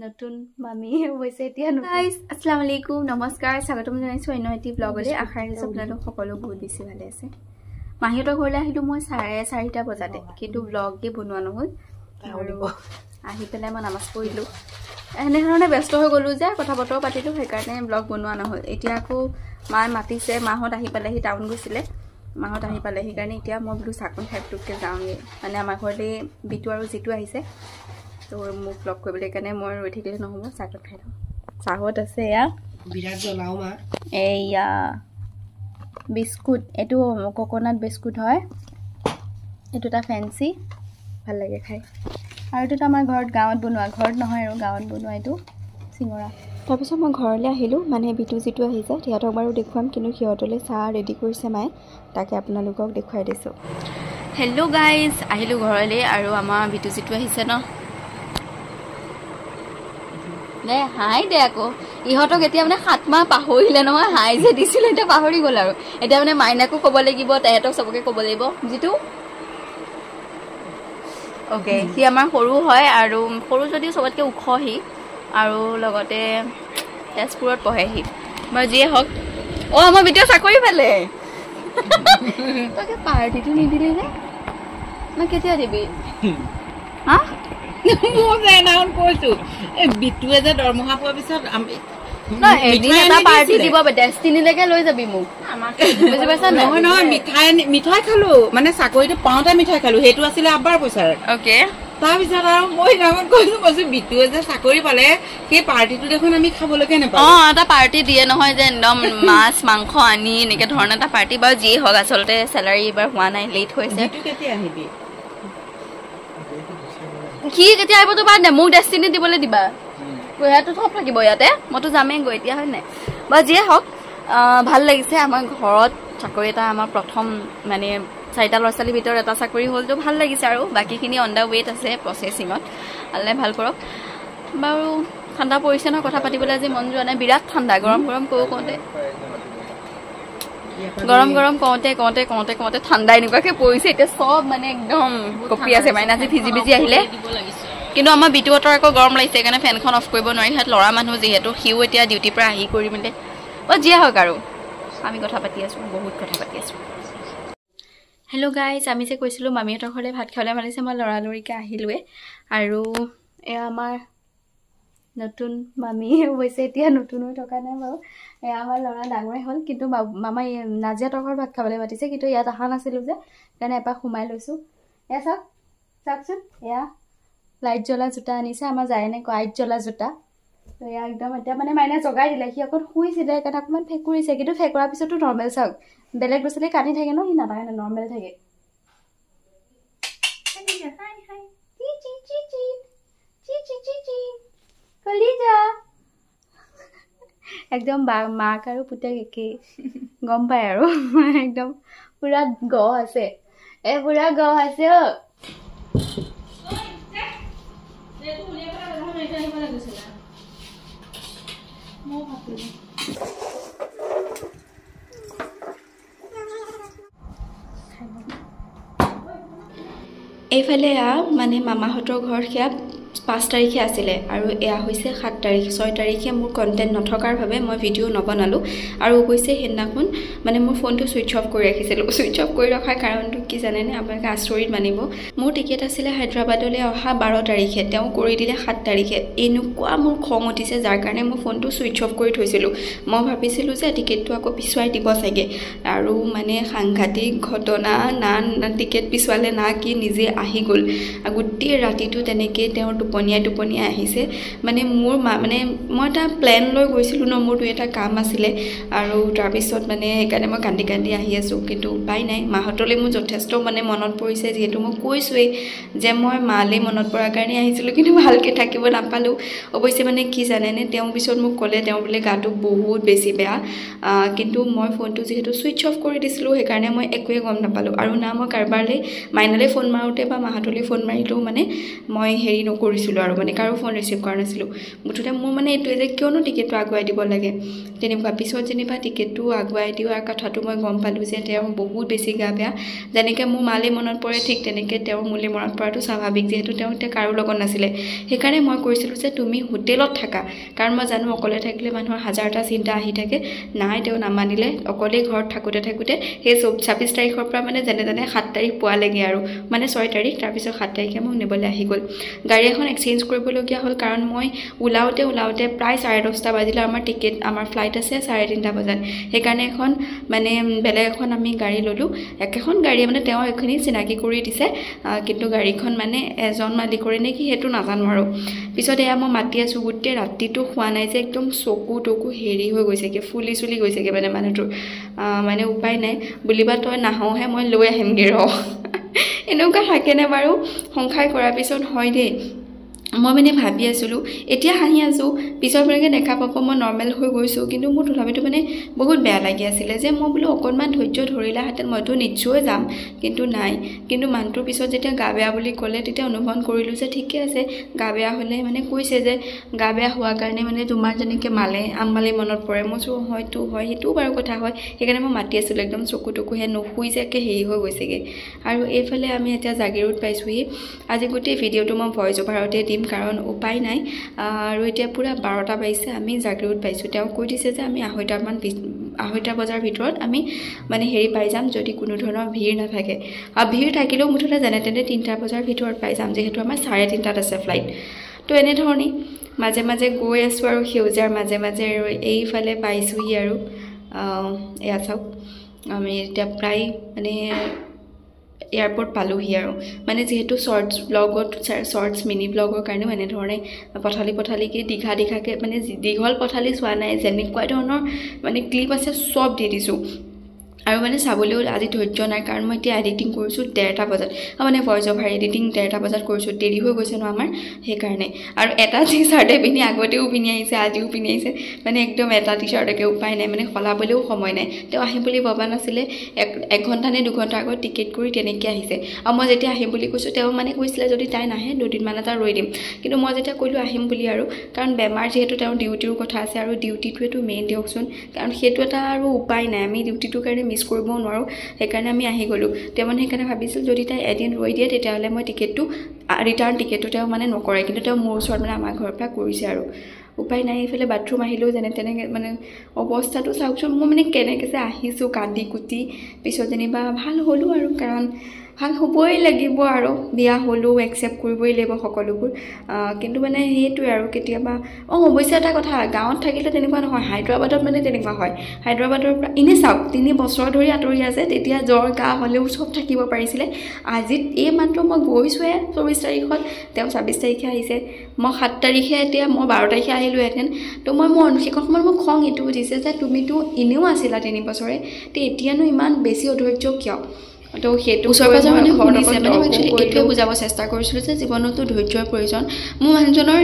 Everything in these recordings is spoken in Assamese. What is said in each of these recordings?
নতুন মামি হৈছে এতিয়া গাইস আসসালামু আলাইকুম নমস্কাৰ স্বাগতম জনাইছো অন্য এটি ব্লগলৈ আশা ৰাখিছো আপোনালোক সকলো বহুত বেছি ভালে আছে মাহিহঁতৰ ঘৰলৈ আহিলো মই 4:30 বজাতে কিন্তু ব্লগ কি বনোৱা নহল আহি পেলাই মই নামাজ পঢ়িলো এনে ধৰণে ব্যস্ত হৈ গলো যে কথা বতৰা পাতিলো সেইকাৰণে ব্লগ বনোৱা নহল এতিয়া আকৌ মায়ে মাতিছে মাহত আহি পেলাই হি টাউন গৈছিলে মাহত আহি পালে সেইকাৰণে এতিয়া মই বুলো চাকন খাইটোকে যাওঁগে মানে আমাৰ ঘৰলৈ বিটু আৰু জিতু আহিছে তো মোক ব্লগ কৰিবলৈ কাৰণে মই ৰৈ থাকিলে নহ'ব চাকত খাই লওঁ চাহত আছে এয়া বিৰাট জ্বলাও মা এয়া বিস্কুট এইটো কোকোনাট বিস্কুট হয় এইটো এটা ফেন্সি ভাল লাগে খাই আৰু এইটো আমাৰ ঘৰত গাঁৱত বনোৱা ঘৰত নহয় আৰু গাঁৱত বনোৱা এইটো চিঙৰা তাৰপিছত মই ঘৰলৈ আহিলোঁ মানে বিটু জিতু আহিছে সিহঁতক বাৰু দেখুৱাম কিন্তু সিহঁতলৈ চাহ ৰেডি কৰিছে মায়ে তাকে আপোনালোকক দেখুৱাই দিছোঁ হেল্ল' গাইজ আহিলোঁ ঘৰলৈ আৰু আমাৰ বিটু জিতু আহিছে ন দে হাই দে আকৌ ইহঁতক এতিয়া মানে 7 মাহ পাহৰিলে নহয় হাই যে দিছিলে এতিয়া পাহৰি গ'ল আৰু এতিয়া মানে মাইনাকো ক'ব লাগিব তেহেঁতক চবকে ক'ব লাগিব জিতু ওকে সি আমাৰ সৰু হয় আৰু সৰু যদিও চবতকৈ ওখ সি আৰু লগতে তেজপুৰত পঢ়ে সি মই যিয়ে হওক অ' আমাৰ বিটুৱে চাকৰি পালে তই পাৰ্টিটো নিদিলি যে মই কেতিয়া দিবি হা মই এনাউন্স কৰিছো এই বিটুৱে যে দৰমহা পোৱাৰ পিছত আমি এদিন এটা পাৰ্টি দিব ডেষ্টিনিলৈকে লৈ যাবি মোক বুজি পাইছা নহয় নহয় মিঠাই খালো মানে চাকৰিটো পাওঁতে মিঠাই খালো সেইটো আছিলে আব্বাৰ পইচাৰ অ'কে তাৰপিছত আৰু মই এনাউন্স কৰিছো বিটুৱে যে চাকৰি পালে সেই পাৰ্টিটো দেখোন আমি খাবলৈকে নাপাওঁ অ' এটা পাৰ্টি দিয়ে নহয় যে একদম মাছ মাংস আনি এনেকে ধৰণৰ এটা পাৰ্টি বাৰু যিয়ে হওক আচলতে চেলাৰী এইবাৰ হোৱা নাই লেট হৈছে কেতিয়া আহিবি কি কেতিয়া আহিব তো বাদ দে মোক ডেষ্টিনি দিবলৈ দিবা ইয়াতো থপ থাকিব ইয়াতে মইতো যামেই গৈ এতিয়া হয় নাই বাৰু যিয়ে হওক ভাল লাগিছে আমাৰ ঘৰত চাকৰি এটা আমাৰ প্ৰথম মানে 4টা ল'ৰা ছোৱালীৰ ভিতৰত এটা চাকৰি হ'লতো ভাল লাগিছে আৰু বাকীখিনি অন দ্য ৱেট আছে প্ৰচেছিঙত আল্লাই ভাল কৰক বাৰু ঠাণ্ডা পৰিছে নহয় কথা পাতিবলৈ আজি মন যোৱা নাই বিৰাট ঠাণ্ডা গৰম গৰম কওঁতে ঠাণ্ডা এনেকুৱাকৈ পৰিছে এতিয়া চব মানে একদম কঁপি আছে মাইনা আজি ভিজি আহিলে কিন্তু আমাৰ বিটুহঁতৰ আকৌ গৰম লাগিছে সেইকাৰণে ফেনখন অফ কৰিব নোৱাৰি সিহঁত ল'ৰা মানুহ যিহেতু সিও এতিয়া ডিউটিৰ পৰা আহি কৰি মেলি যিয়ে হওক আৰু আমি কথা পাতি আছোঁ বহুত কথা পাতি আছোঁ হেল্ল' গাইজ আমি যে কৈছিলোঁ মামীহঁতৰ ঘৰলৈ ভাত খাবলৈ মাতিছে মই লৰালৰিকৈ আহিলোৱে আৰু এয়া আমাৰ নতুন মামী হৈছে এতিয়া নতুন হৈ থকা নাই বাৰু এয়া আমাৰ ল'ৰা ডাঙৰে হ'ল কিন্তু মামাই নাজিয়াহঁতৰ ঘৰত ভাত খাবলৈ মাতিছে কিন্তু ইয়াত অহা নাছিলোঁ যে সেইকাৰণে এপাক সোমাই লৈছোঁ এয়া চাওকচোন এয়া লাইট জ্বলা জোতা আনিছে আমাৰ যায় নে লাইট জ্বলা জোতা তো এয়া একদম এতিয়া মানে মাইনা জগাই দিলে সি অকণ শুইছিলে সেইকাৰণে অকণমান ফেকুৰিছে কিন্তু ফেকুৰাৰ পিছতো নৰ্মেল চাওক বেলেগ ল'ৰা ছোৱালী কান্দি থাকে ন সি নাথাকে নৰ্মেল থাকে একদম মাক আৰু পুতেক একেই গম পায় আৰু একদম পুৰা গহ আছে পুৰা গহ আছে এইফালে মানে মামাহঁতৰ ঘৰ সেয়া 5 তাৰিখে আছিলে আৰু এয়া হৈছে 7 তাৰিখ 6 তাৰিখে মোৰ কণ্টেণ্ট নথকাৰ বাবে মই ভিডিঅ' নবনালোঁ আৰু অৱশ্যে সেইদিনাখন মানে মোৰ ফোনটো ছুইচ অফ কৰি ৰাখিছিলোঁ ছুইচ অফ কৰি ৰখাৰ কাৰণটো কি জানেনে আপোনালোকে আচৰিত মানিব মোৰ টিকেট আছিলে হায়দৰাবাদলৈ অহা 12 তাৰিখে তেওঁ কৰি দিলে 7 তাৰিখে এনেকুৱা মোৰ খং উঠিছে যাৰ কাৰণে মই ফোনটো ছুইচ অফ কৰি থৈছিলোঁ মই ভাবিছিলোঁ যে টিকেটটো আকৌ পিছুৱাই দিব চাগে আৰু মানে সাংঘাতিক ঘটনা না টিকেট পিছুৱালে না কি নিজে আহি গ'ল গোটেই ৰাতিটো তেনেকৈ তেওঁৰ টোপনিয়াই আহিছে মানে মোৰ মানে মই এটা প্লেন লৈ গৈছিলোঁ ন মোৰ এটা কাম আছিলে আৰু তাৰপিছত মানে সেইকাৰণে মই কান্দি আহি আছোঁ কিন্তু উপায় নাই মাহঁতলৈ মোৰ যথেষ্ট মানে মনত পৰিছে যিহেতু মই কৈছোঁৱেই যে মই মালৈ মনত পৰাৰ কাৰণে আহিছিলোঁ কিন্তু ভালকৈ থাকিব নাপালোঁ অৱশ্যে মানে কি জানেনে তেওঁ পিছত মোক ক'লে তেওঁ বোলে গাটো বহুত বেছি বেয়া কিন্তু মই ফোনটো যিহেতু ছুইচ অফ কৰি দিছিলোঁ সেইকাৰণে মই একোৱে গম নাপালোঁ আৰু না মই কাৰোবাৰলৈ মাইনালৈ ফোন মাৰোঁতে বা মাহঁতলৈ ফোন মাৰিলেও মানে মই হেৰি নকৰোঁ কৰিছিলোঁ আৰু মানে কাৰো ফোন ৰিচিভ কৰা নাছিলোঁ মুঠতে মোৰ মানে এইটোৱে যে কিয়নো টিকেটটো আগুৱাই দিব লাগে তেনেকুৱা পিছত যেনিবা টিকেটটো আগুৱাই দিয়াৰ কথাটো মই গম পালোঁ যে তেওঁ বহুত বেছি গা বেয়া যেনেকৈ মোৰ মালে মনত পৰে ঠিক তেনেকৈ তেওঁ মোলৈ মনত পৰাটো স্বাভাৱিক যিহেতু তেওঁ এতিয়া কাৰো লগত নাছিলে সেইকাৰণে মই কৈছিলোঁ যে তুমি হোটেলত থাকা কাৰণ মই জানো অকলে থাকিলে মানুহৰ হাজাৰটা চিন্তা আহি থাকে নাই তেওঁ নামানিলে অকলেই ঘৰত থাকোঁতে সেই 26 তাৰিখৰ পৰা মানে যেনে 7 তাৰিখ পোৱালেগে আৰু মানে 6 তাৰিখ তাৰপিছত 7 তাৰিখে মোক নিবলৈ আহি গ'ল গাড়ী এখন এক্সচেঞ্জ কৰিবলগীয়া হ'ল কাৰণ মই ওলাওঁতে প্ৰায় 10:30 বাজিলে আমাৰ ফ্লাইট আছে 3:30 বজাত সেইকাৰণে এখন মানে বেলেগ এখন আমি গাড়ী ল'লোঁ একেখন গাড়ী মানে তেওঁ এইখিনি চিনাকি কৰি দিছে কিন্তু গাড়ীখন মানে এজন মালিকৰে নেকি সেইটো নাজানো আৰু পিছত এয়া মই মাতি আছোঁ গোটেই ৰাতিটো খোৱা নাই যে একদম চকু টকু হেৰি হৈ গৈছেগৈ ফুলি চুলি গৈছেগৈ মানে মানুহটোৰ মানে উপায় নাই বুলিবা তই নাহওঁহে মই লৈ আহিমগৈ এনেকুৱা থাকেনে বাৰু সংসাৰ কৰাৰ পিছত হয় দেই মই মানে ভাবি আছিলোঁ এতিয়া হাঁহি আছোঁ পিছৰ পৰাকৈ দেখা পাব মই নৰ্মেল হৈ গৈছোঁ কিন্তু মোৰ তথাপিতো মানে বহুত বেয়া লাগি আছিলে যে মই বোলো অকণমান ধৈৰ্য ধৰিলাহেঁতেন মইতো নিশ্চয় যাম কিন্তু নাই কিন্তু মানুহটোৰ পিছত যেতিয়া গা বেয়া বুলি ক'লে তেতিয়া অনুমান কৰিলোঁ যে ঠিকে আছে গা বেয়া হ'লে মানে কৈছে যে গা বেয়া হোৱাৰ কাৰণে মানে তোমাৰ যেনেকৈ আম্মালে মনত পৰে মই চোঁ হয়তো হয় সেইটোও বাৰু কথা হয় সেইকাৰণে মই মাতি আছিলোঁ একদম চকু টকুহে নুশুই যে একে হেৰি হৈ গৈছেগৈ আৰু এইফালে আমি এতিয়া জাগিৰোড পাইছোঁহি আজি গোটেই ভিডিঅ'টো মই ভইচ অভাৰতে দিম কাৰণ উপায় নাই আৰু এতিয়া পুৰা 12টা বাজিছে আমি জাগিৰোড পাইছোঁ তেওঁ কৈ দিছে যে আমি 2:30 বজাৰ ভিতৰত আমি মানে হেৰি পাই যাম যদি কোনো ধৰণৰ ভিৰ নাথাকে আৰু ভিৰ থাকিলেও মুঠতে যেনে তেনে 3টা বজাৰ ভিতৰত পাই যাম যিহেতু আমাৰ 3:30টাত আছে ফ্লাইট তো এনেধৰণেই মাজে মাজে গৈ আছোঁ আৰু সেউজীয়াৰ মাজে মাজে আৰু এইফালে পাইছোঁহি আৰু এয়া চাওক আমি এতিয়া প্ৰায় মানে এয়াৰপোৰ্ট পালোহি আৰু মানে যিহেতু শ্বৰ্টছ মিনি ব্লগৰ কাৰণেও এনেধৰণে পথালিকৈ দীঘাকৈ মানে দীঘল পথালি চোৱা নাই যেনেকুৱা ধৰণৰ মানে ক্লিপ আছে চব দি দিছোঁ আৰু মানে চাবলৈও আজি ধৈৰ্য নাই কাৰণ মই এতিয়া এডিটিং কৰিছোঁ 1:30 বজাত মানে ভইচ অভাৰ এডিটিং 1:30 বজাত কৰিছোঁ দেৰি হৈ গৈছে ন আমাৰ সেইকাৰণে আৰু এটা টি চাৰ্টে পিন্ধি আগতেও পিন্ধি আহিছে আজিও পিন্ধি আহিছে মানে একদম এটা টি চাৰ্টকে উপায় নাই মানে সলাবলৈও সময় নাই তেওঁ আহিম বুলি ভবা নাছিলে 1 ঘণ্টা নে 2 ঘণ্টা আগত টিকেট কৰি তেনেকৈ আহিছে আৰু মই যেতিয়া আহিম বুলি কৈছোঁ তেওঁ মানে কৈছিলে যদি তাই নাহে 2 দিনমান এটা ৰৈ দিম কিন্তু মই যেতিয়া ক'লোঁ আহিম বুলি আৰু কাৰণ বেমাৰ যিহেতু তেওঁৰ ডিউটিৰ কথা আছে আৰু ডিউটিটোৱেতো মেইন দিয়কচোন কাৰণ সেইটো এটা আৰু উপায় নাই আমি ডিউটিটোৰ কাৰণে মিছ কৰিব নোৱাৰোঁ সেইকাৰণে আমি আহি গ'লোঁ তেওঁ মানে সেইকাৰণে ভাবিছিল যদি তাই এদিন ৰৈ দিয়ে তেতিয়াহ'লে মই ৰিটাৰ্ণ টিকেটটো তেওঁ মানে নকৰে কিন্তু তেওঁ মোৰ ওচৰত মানে আমাৰ ঘৰৰ পৰা কৰিছে আৰু উপায় নাই এইফালে বাথৰুম আহিলেও যেনে তেনেকৈ মানে অৱস্থাটো চাওকচোন মই মানে কেনেকৈ যে আহিছোঁ কান্দি কুটি পিছত যেনিবা ভাল হ'লোঁ আৰু কাৰণ ভাল হ'বই লাগিব আৰু বিয়া হ'লেও একচেপ্ট কৰিবই লাগিব সকলোবোৰ কিন্তু মানে সেইটোৱে আৰু কেতিয়াবা অৱশ্যে এটা কথা গাঁৱত থাকিলে তেনেকুৱা নহয় হায়দৰাবাদত মানে তেনেকুৱা হয় হায়দৰাবাদৰ পৰা এনেই চাওক 3 বছৰ ধৰি আঁতৰি আছে তেতিয়া জ্বৰ গা হ'লেও চব থাকিব পাৰিছিলে আজিত এই মাত্ৰ মই গৈছোঁহে 24 তাৰিখত তেওঁ 26 তাৰিখে আহিছে মই 7 তাৰিখে এতিয়া মই 12 তাৰিখে আহিলোঁহেঁতেন তো মোৰ সেইখন সময়ত মোক খং এইটো উঠিছে যে তুমিতো এনেও আছিলা 3 বছৰে তো এতিয়ানো ইমান বেছি অধৈৰ্য কিয় তো সেইটো ওচৰ পাজৰ মানে শুনিছে মানে মই একচুৱেলি এইটোৱে বুজাব চেষ্টা কৰিছিলোঁ যে জীৱনতো ধৈৰ্যৰ প্ৰয়োজন মোৰ মানুহজনৰ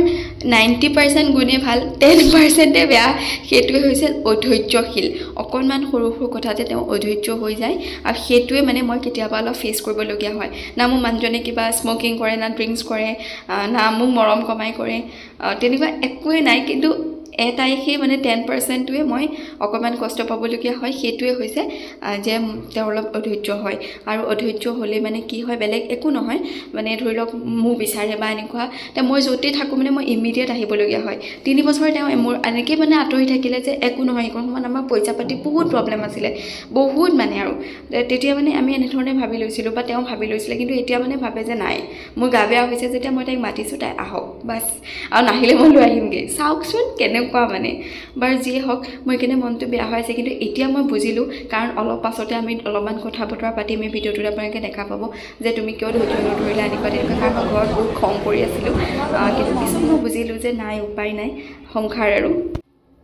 90% গুণে ভাল 10%তে বেয়া সেইটোৱে হৈছে অধৈৰ্যশীল অকণমান সৰু কথাতে তেওঁ অধৈৰ্য হৈ যায় আৰু সেইটোৱে মানে মই কেতিয়াবা অলপ ফেচ কৰিবলগীয়া হয় না মোৰ মানুহজনে কিবা স্মকিং কৰে না ড্ৰিংকছ কৰে না মোক মৰম কমাই কৰে তেনেকুৱা একোৱে নাই কিন্তু এটাই সেই মানে 10%টোৱে মই অকণমান কষ্ট পাবলগীয়া হয় সেইটোৱে হৈছে যে তেওঁ অলপ অধৈৰ্য হয় আৰু অধৈৰ্য হ'লে মানে কি হয় বেলেগ একো নহয় মানে ধৰি লওক মোক বিচাৰে বা এনেকুৱা এতিয়া মই য'তেই থাকোঁ মানে মই ইমিডিয়েট আহিবলগীয়া হয় 3 বছৰ তেওঁ মোৰ এনেকৈ মানে আঁতৰি থাকিলে যে একো নহয় সেইখন সময়ত আমাৰ পইচা পাতি বহুত প্ৰব্লেম আছিলে বহুত মানে আৰু তেতিয়া মানে আমি এনেধৰণে ভাবি লৈছিলোঁ বা তেওঁ ভাবি লৈছিলে কিন্তু এতিয়া মানে ভাবে যে নাই মোৰ গা বেয়া হৈছে যেতিয়া মই তাইক মাতিছোঁ তাই আহক বাছ আৰু নাহিলে মই লৈ আহিমগৈ চাওকচোন কেনেকুৱা মানে বাৰু যিয়ে হওক মোৰ এইকাৰণে মনটো বেয়া হৈ আছে কিন্তু এতিয়া মই বুজিলোঁ কাৰণ অলপ পাছতে আমি অলপমান কথা বতৰা পাতিম এই ভিডিঅ'টোত আপোনালোকে দেখা পাব যে তুমি কিয় ধৈৰ্য নধৰিলা এনেকুৱা তেনেকুৱা কাৰণ মই ঘৰত বহুত খং কৰি আছিলোঁ কিন্তু পিছত মই বুজিলোঁ যে নাই উপায় নাই সংসাৰ আৰু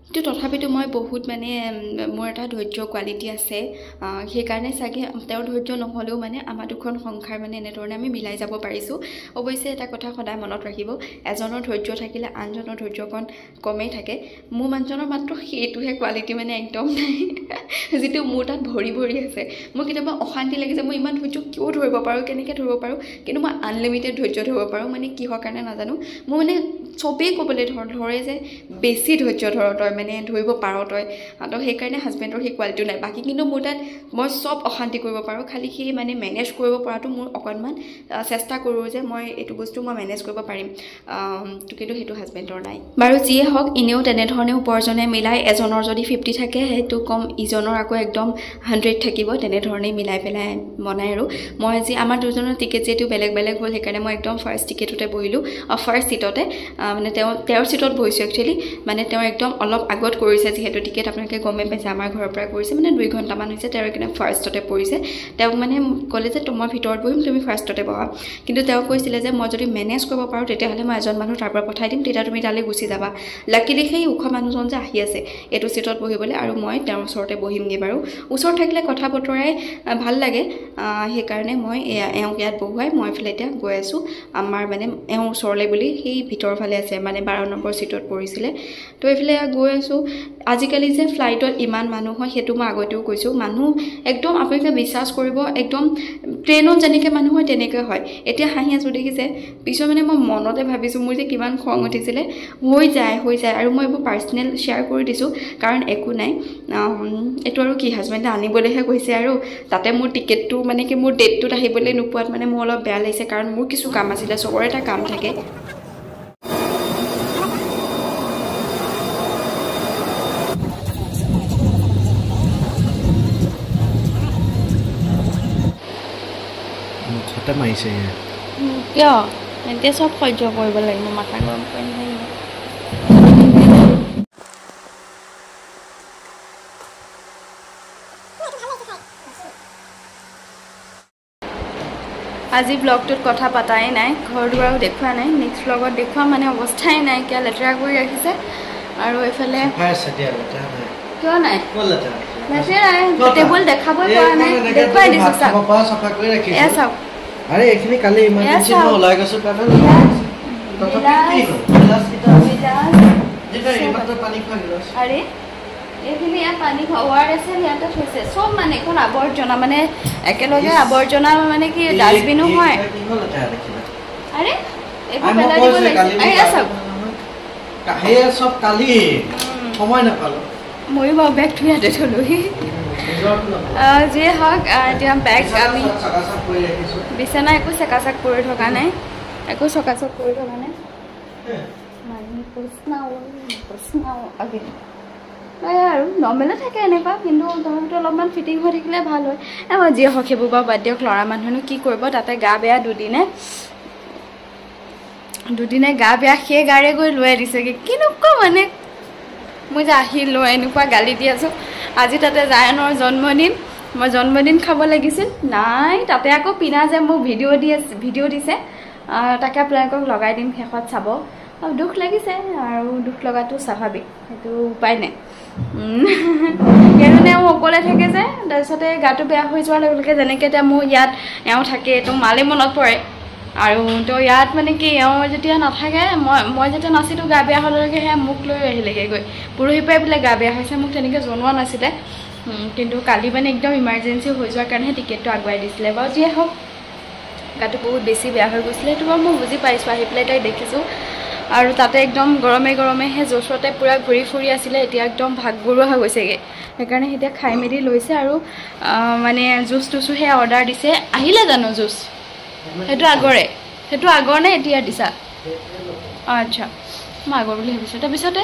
কিন্তু তথাপিতো মই বহুত মানে মোৰ এটা ধৈৰ্য কোৱালিটি আছে সেইকাৰণে চাগে তেওঁৰ ধৈৰ্য নহ'লেও মানে আমাৰ দুখন সংসাৰ মানে এনেধৰণে আমি মিলাই যাব পাৰিছোঁ অৱশ্যে এটা কথা সদায় মনত ৰাখিব এজনৰ ধৈৰ্য থাকিলে আনজনৰ ধৈৰ্যকণ কমেই থাকে মোৰ মানুহজনৰ মাত্ৰ সেইটোহে কোৱালিটি মানে একদম নাই যিটো মোৰ তাত ভৰি ভৰি আছে মোৰ কেতিয়াবা অশান্তি লাগে যে মই ইমান ধৈৰ্য কিয় ধৰিব পাৰোঁ কেনেকৈ ধৰিব পাৰোঁ কিন্তু মই আনলিমিটেড ধৈৰ্য ধৰিব পাৰোঁ মানে কিহৰ কাৰণে নাজানো মই মানে চবেই ক'বলৈ ধৰে যে বেছি ধৈৰ্য ধৰ তই মানে ধৰিব পাৰ তই তো সেইকাৰণে হাজবেণ্ডৰ সেই কোৱালিটিটো নাই বাকী কিন্তু মোৰ তাত মই চব অশান্তি কৰিব পাৰোঁ খালি সেই মানে মেনেজ কৰিব পৰাটো মোৰ অকণমান চেষ্টা কৰোঁ যে মই এইটো বস্তু মই মেনেজ কৰিব পাৰিম কিন্তু সেইটো হাজবেণ্ডৰ নাই বাৰু যিয়ে হওক এনেও তেনেধৰণে উপাৰ্জনে মিলাই এজনৰ যদি 50 থাকে সেইটো কম ইজনৰ আকৌ একদম 100 থাকিব তেনেধৰণেই মিলাই পেলাই বনাই আৰু মই আজি আমাৰ দুজনৰ টিকেট যিহেতু বেলেগ বেলেগ হ'ল সেইকাৰণে মই একদম ফাৰ্ষ্ট টিকেটতে বহিলোঁ ফাৰ্ষ্ট চিটতে মানে তেওঁৰ চিটত বহিছোঁ একচুৱেলি মানে তেওঁ একদম অলপ আগত কৰিছে যিহেতু টিকেট আপোনালোকে গমেই পাইছে আমাৰ ঘৰৰ পৰা কৰিছে মানে 2 ঘণ্টামান হৈছে তেওঁৰ একদম ফাৰ্ষ্টতে পৰিছে তেওঁক মানে ক'লে যে মই ভিতৰত বহিম তুমি ফাৰ্ষ্টতে বহা কিন্তু তেওঁ কৈছিলে যে মই যদি মেনেজ কৰিব পাৰোঁ তেতিয়াহ'লে মই এজন মানুহ তাৰ পৰা পঠাই দিম তেতিয়া তুমি তালৈ গুচি যাবা লাকিলি সেই ওখ মানুহজন যে আহি আছে এইটো চিটত বহিবলৈ আৰু মই তেওঁৰ ওচৰতে বহিমগৈ বাৰু ওচৰত থাকিলে কথা বতৰাই ভাল লাগে সেইকাৰণে মই এওঁক ইয়াত বহুৱাই মই এইফালে এতিয়া গৈ আছোঁ আমাৰ মানে এওঁ ওচৰলৈ বুলি সেই ভিতৰৰ ফালে আছে মানে 12 নম্বৰ চিটত পৰিছিলে তো এইফালে গৈ আছোঁ আজিকালি যে ফ্লাইটত ইমান মানুহ হয় সেইটো মই আগতেও কৈছোঁ মানুহ একদম আপোনালোকে বিশ্বাস কৰিব একদম ট্ৰেইনত যেনেকৈ মানুহ হয় তেনেকৈ হয় এতিয়া হাঁহি আছোঁ দেখিছে পিছত মানে মই মনতে ভাবিছোঁ মোৰ যে কিমান খং উঠিছিলে হৈ যায় আৰু মই এইবোৰ পাৰ্চনেল শ্বেয়াৰ কৰি দিছোঁ কাৰণ একো নাই এইটো আৰু কি হাজবেণ্ডে আনিবলৈহে কৈছে আৰু তাতে মোৰ টিকেটটো মানে কি মোৰ ডেটটোত আহিবলৈ নোপোৱাত মানে মোৰ অলপ বেয়া লাগিছে কাৰণ মোৰ কিছু কাম আছিলে চবৰে এটা কাম থাকে মাৰিছে কিয় এতিয়া চব সহ্য কৰিব লাগিব মাথা গৰম কৰি নাথাকিব আজি ব্লগটোত কথা পাতাই নাই ঘৰ দুৱাৰো দেখুওৱা নাই নেক্সট ব্লগত দেখুওৱা মানে অৱস্থাই নাই কিয় লেতেৰা কৰি ৰাখিছে আৰু এইফালে কিয় নাই টেবুল দেখাবই পৰা নাই দেখুৱাই দিছোঁ চাওক আরে এখানে কালি ইমার্জেন্সি ন ওলাই গেছো কারণ তথাপি কি হল গিলাস যেটা এইমাত্র পানি খোৱা গিলাস আরে এখানে ইয়া পানি খাওয়ার আছে ইয়াতে থৈছে সব মানে কোন আবৰ্জনা মানে একেলগে আবৰ্জনা মানে কি ডাস্টবিনো হয় কি হল এটা দেখিবা আরে এইবোৰ পেলাই দিব লাগিছে আইয়া চাওক কাহে সব কালি সময় নাপালো মই বাও বেগ থুয়াতে থলুহি যে হক এতিয়া বেগ আমি বিছনা একো চেকাচাক কৰি থকা নাই একো চকাচক কৰি থকা নাই মানে প্ৰশ্নাও আগে আৰু নৰ্মেলে থাকে এনেকুৱা কিন্তু তথাপিতো অলপমান ফিটিং হৈ থাকিলে ভাল হয় মই যিয়ে হওক সেইবোৰ বাৰু বাদ দিয়ক ল'ৰা মানুহনো কি কৰিব তাতে গা বেয়া দুদিনে গা বেয়া সেই গাড়ীয়ে গৈ লৈ দিছেগৈ কেনেকুৱা মানে মই যে আহিলোঁ এনেকুৱা গালি দি আছোঁ আজি তাতে জায়নৰ জন্মদিন মই জন্মদিন খাব লাগিছিল নাই তাতে আকৌ পিনা যে মোক ভিডিঅ' দিছে তাকে আপোনালোকক লগাই দিম শেষত চাব দুখ লাগিছে আৰু দুখ লগাটো স্বাভাৱিক সেইটো উপায় নাই সেইকাৰণে এওঁ অকলে থাকে যে তাৰপিছতে গাটো বেয়া হৈ যোৱাৰ লগে লগে যেনেকৈ এতিয়া মোৰ ইয়াত এওঁ থাকে তো মালে মনত পৰে আৰু তো ইয়াত মানে কি এওঁ যেতিয়া নাথাকে মই যেতিয়া নাছিলোঁ গা বেয়া হ'ললৈকে সেয়া মোক লৈ আহিলেগৈ গৈ পৰহি পৰাই বোলে গা বেয়া হৈছে মোক তেনেকৈ জনোৱা নাছিলে কিন্তু কালি মানে একদম ইমাৰ্জেঞ্চি হৈ যোৱাৰ কাৰণেহে টিকেটটো আগুৱাই দিছিলে বাৰু যিয়ে হওক গাটো বহুত বেছি বেয়া হৈ গৈছিলে সেইটো বাৰু মই বুজি পাইছোঁ আহি পেলাই তাই দেখিছোঁ আৰু তাতে একদম গৰমে সেই জোচতে পূৰা ঘূৰি ফুৰি আছিলে এতিয়া একদম ভাগৰুৱা হৈ গৈছেগৈ সেইকাৰণে এতিয়া খাই মেলি লৈছে আৰু মানে জুচ টুচো সেয়া অৰ্ডাৰ দিছে আহিলে জানো জুচ সেইটো আগৰ নে এতিয়া দিছা আচ্ছা মই আগৰ বুলি ভাবিছোঁ তাৰপিছতে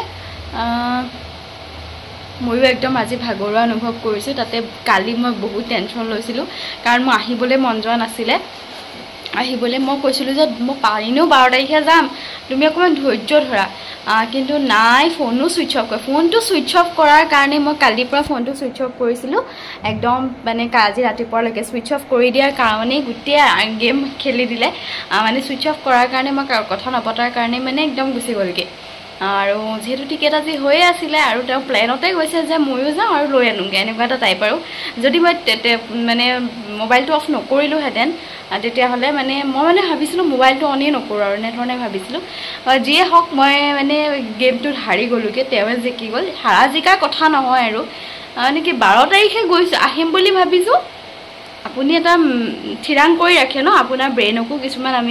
ময়ো একদম আজি ভাগৰুৱা অনুভৱ কৰিছোঁ তাতে কালি মই বহুত টেনশ্যন লৈছিলোঁ কাৰণ মই আহিবলৈ মন যোৱা নাছিলে আহিবলৈ মই কৈছিলোঁ যে মই পাৰিনো 12 তাৰিখে যাম তুমি অকণমান ধৈৰ্য ধৰা কিন্তু নাই ফোনো ছুইচ অফ কৰে ফোনটো ছুইচ অফ কৰাৰ কাৰণে মই কালিৰ পৰা ফোনটো ছুইচ অফ কৰিছিলোঁ একদম মানে আজি ৰাতিপুৱালৈকে ছুইচ অফ কৰি দিয়াৰ কাৰণেই গোটেই গেম খেলি দিলে মানে ছুইচ অফ কৰাৰ কাৰণে মই কথা নপতাৰ কাৰণে মানে একদম গুচি গ'লগৈ আৰু যেহেতু টিকেট আজি হৈয়ে আছিলে আৰু তেওঁ প্লেনতে গৈছে যে ময়ো যাওঁ আৰু লৈ আনোগৈ এনেকুৱা এটা টাইপ আৰু যদি মই মানে মোবাইলটো অফ নকৰিলোহেঁতেন তেতিয়াহ'লে মানে মই মানে ভাবিছিলোঁ মোবাইলটো অনেই নকৰোঁ আৰু এনেধৰণে ভাবিছিলোঁ যিয়ে হওক মই মানে গেমটোত হাৰি গ'লোগৈ তেওঁৱে জিকি গ'ল হাৰা জিকাৰ কথা নহয় আৰু মানে কি 12 তাৰিখে গৈছোঁ আহিম বুলি ভাবিছোঁ আপুনি এটা থিৰাং কৰি ৰাখে ন আপোনাৰ ব্ৰেইনকো কিছুমান আমি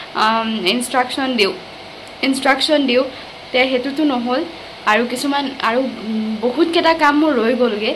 ইনষ্ট্ৰাকশ্যন দিওঁ তে হেতুটো নহল আৰু কিছুমান আৰু বহুত কেটা কাম মোৰ ৰৈ গ'লগে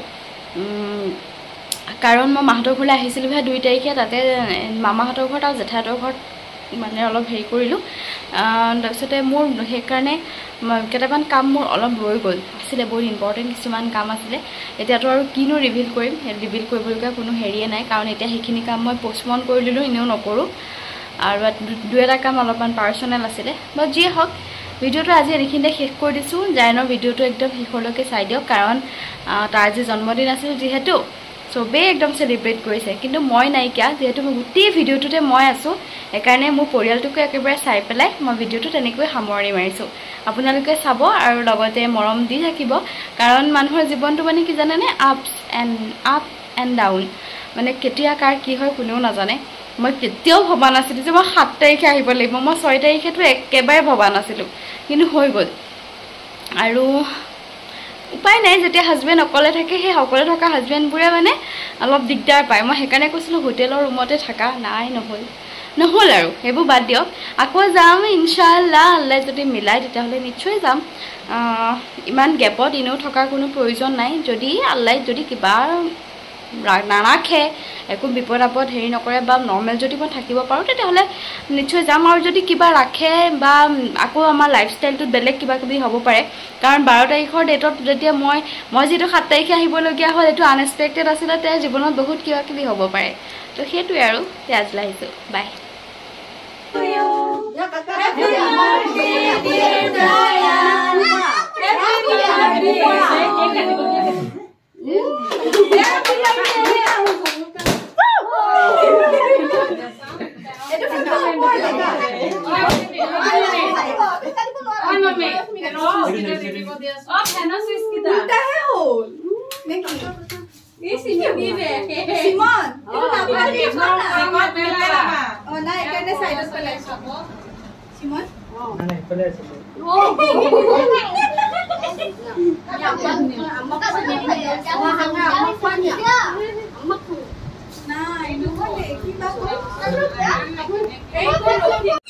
কাৰণ মই মাহতৰ ঘৰলৈ আহিছিলোঁ হে 2 তাৰিখে তাতে মামাহতৰ ঘৰত আৰু জেঠাহতৰ ঘৰত মানে অলপ হেৰি কৰিলোঁ তাৰপিছতে মোৰ সেইকাৰণে কেটামান কাম মোৰ অলপ ৰৈ গ'ল আছিলে বহুত ইম্পৰ্টেণ্ট কিছুমান কাম আছিলে এতিয়াতো আৰু কিনো ৰিভিল কৰিম ৰিভিল কৰিবলগীয়া কোনো হেৰিয়ে নাই কাৰণ এতিয়া সেইখিনি কাম মই পোষ্টপন কৰি দিলোঁ এনেও নকৰোঁ আৰু 2 এটা কাম অলপমান পাৰ্চনেল আছিলে বা যিয়ে হওক ভিডিওটো আজি এইখিনিতে শেষ কৰি দিছোঁ জাইনৰ ভিডিওটো একদম শেষলৈকে চাই দিয়ক কাৰণ তাৰ আজি জন্মদিন আছিল যিহেতু চবেই একদম সেলিব্ৰেট কৰিছে কিন্তু মই নাইকিয়া যেহেতু মই গোটেই ভিডিওটোতে মই আছোঁ সেইকাৰণে মোৰ পৰিয়ালটোকে একেবাৰে চাই পেলাই মই ভিডিওটো তেনেকৈ সামৰণি মাৰিছোঁ আপোনালোকে চাব আৰু লগতে মৰম দি থাকিব কাৰণ মানুহৰ জীৱনটো মানে কি জানেনে আপ এণ্ড ডাউন মানে কেতিয়া কাৰ কি হয় কোনেও নাজানে মই কেতিয়াও ভবা নাছিলোঁ যে মই 7 তাৰিখে আহিব লাগিব মই 6 তাৰিখেতো একেবাৰে ভবা নাছিলোঁ কিন্তু হৈ গ'ল আৰু উপায় নাই যেতিয়া হাজবেণ্ড অকলে থাকে সেই অকলে থকা হাজবেণ্ডবোৰে মানে অলপ দিগদাৰ পায় মই সেইকাৰণে কৈছিলোঁ হোটেলৰ ৰুমতে থাকা নাই নহ'ল আৰু সেইবোৰ বাদ দিয়ক আকৌ যাম ইনশাআল্লাহ আল্লাহ যদি মিলাই তেতিয়াহ'লে নিশ্চয় যাম ইমান গেপত এনেও থকাৰ কোনো প্ৰয়োজন নাই যদি আল্লাহ যদি কিবা নাৰাখে একো বিপদ আপদ হেৰি নকৰে বা নৰ্মেল যদি মই থাকিব পাৰোঁ তেতিয়াহ'লে নিশ্চয় যাম আৰু যদি কিবা ৰাখে বা আকৌ আমাৰ লাইফষ্টাইলটোত বেলেগ কিবা কিবি হ'ব পাৰে কাৰণ 12 তাৰিখৰ ডেটত যেতিয়া মই যিটো 7 তাৰিখে আহিবলগীয়া হ'ল এইটো আনএক্সপেক্টেড আছিলে তেওঁৰ জীৱনত বহুত কিবা কিবি হ'ব পাৰে তো সেইটোৱে আৰু আজিলৈ আহিছোঁ বাই Nah,